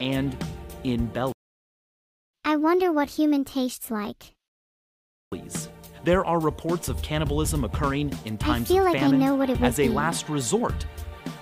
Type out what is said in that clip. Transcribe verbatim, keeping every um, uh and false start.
and in bellies. I wonder what human tastes like. There are reports of cannibalism occurring in times I feel of like famine I know what it would as a be. last resort